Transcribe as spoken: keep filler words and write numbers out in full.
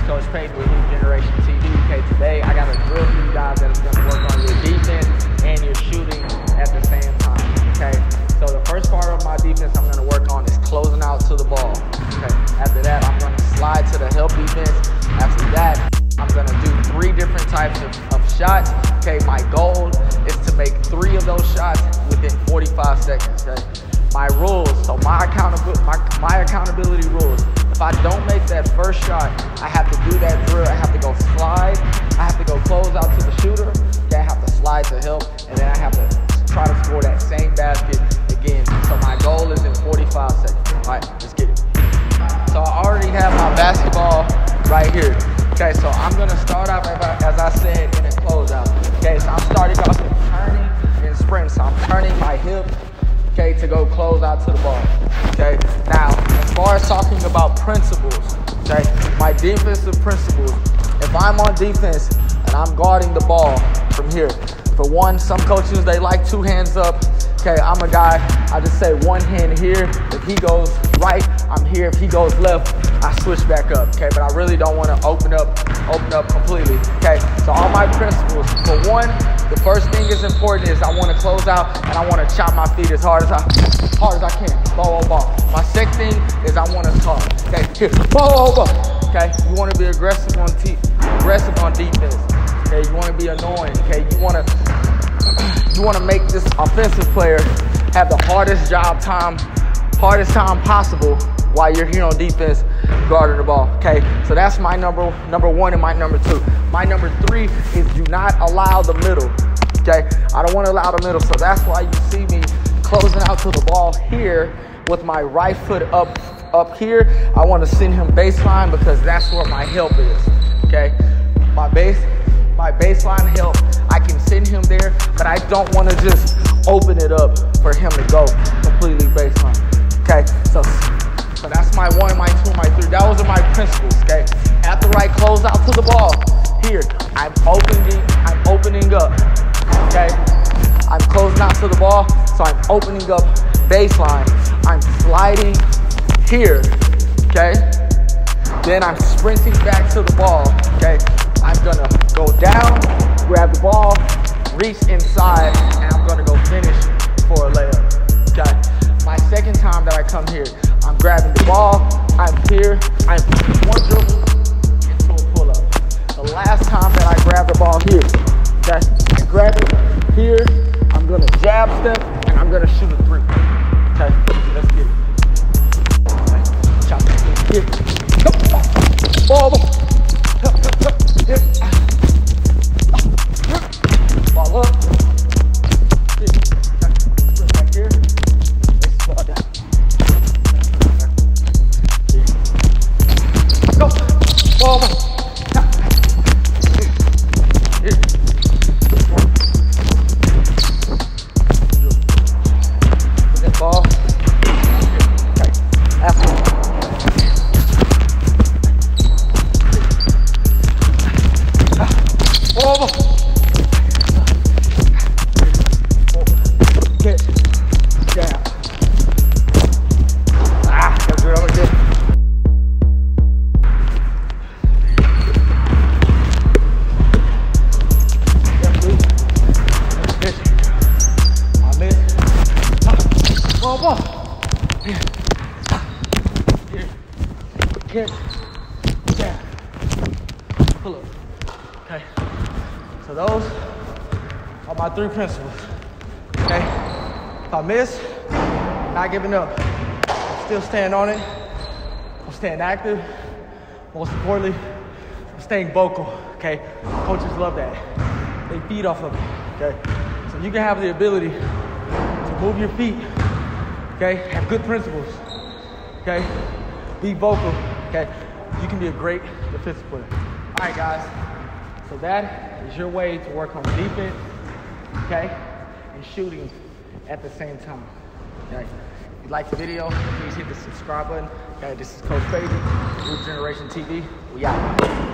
Coach Payton with Hoop Generation T V. Okay, today I got a drill for you guys that is going to work on your defense and your shooting at the same time. Okay, so the first part of my defense I'm going to work on is closing out to the ball. Okay, after that I'm going to slide to the help defense. After that I'm going to do three different types of, of shots. Okay, my goal is to make three of those shots within forty-five seconds. Okay, my rules, so my accountability, my, my accountability rules. If I don't make that first shot, I have to do that drill. I have to go slide. I have to go close out to the shooter. Okay, I have to slide to help, and then I have to try to score that same basket again. So my goal is in forty-five seconds. All right, let's get it. So I already have my basketball right here. Okay, so I'm gonna start off as I said in a closeout. Okay, so I'm starting off with turning and sprint. So I'm turning my hip, okay, to go close out to the ball. Okay, now as far as talking about principles, okay, my defensive principles. If I'm on defense and I'm guarding the ball from here, for one, some coaches they like two hands up. Okay, I'm a guy, I just say one hand here. If he goes right, I'm here. If he goes left, I switch back up. Okay, but I really don't want to open up, open up completely. Okay, so all my principles. For one, the first thing is important is I want to close out and I want to chop my feet as hard as I, hard as I can. Ball, ball, ball. My second thing is I want to talk. Okay, here, ball, ball, ball. Okay, you want to be aggressive on te aggressive on defense. Okay, you want to be annoying. Okay, you want to. You want to make this offensive player have the hardest job time, hardest time possible while you're here on defense guarding the ball. Okay, so that's my number number one and my number two. My number three is do not allow the middle. Okay, I don't want to allow the middle, so that's why you see me closing out to the ball here with my right foot up up here. I want to send him baseline because that's where my help is. Okay, my base. My baseline help, I can send him there, but I don't want to just open it up for him to go completely baseline. Okay, so so that's my one, my two, my three. That was my principles. Okay, after I close out to the ball, here I'm opening, I'm opening up. Okay, I'm closing out to the ball, so I'm opening up baseline. I'm sliding here. Okay, then I'm sprinting back to the ball. Okay. I'm gonna go down, grab the ball, reach inside, and I'm gonna go finish for a layup. Okay. My second time that I come here, I'm grabbing the ball, I'm here, I'm one dribble into a pull-up. The last time that I grab the ball here, okay, I grab it here, I'm gonna jab step, and I'm gonna shoot a three. Okay, let's get it. Okay. Chop it here. Ball, ball. Here. Ball up. Here. Sprint back here. Let's ball down. Here. Go. Ball. Here. Here. Put that ball. Here. Okay. Last one. Over. Get down. Ah, that's good. I'm good. I miss. Ball, ball. Here. Here. Get down. Pull up. Okay. So those are my three principles, okay? If I miss, I'm not giving up. I'm still staying on it. I'm staying active. Most importantly, I'm staying vocal, okay? Coaches love that. They feed off of it, okay? So you can have the ability to move your feet, okay? Have good principles, okay? Be vocal, okay? You can be a great defensive player. All right, guys. So that is your way to work on defense, okay, and shooting at the same time, okay? If you like the video, please hit the subscribe button. Okay, this is Coach Payton, Hoop Generation T V. We out.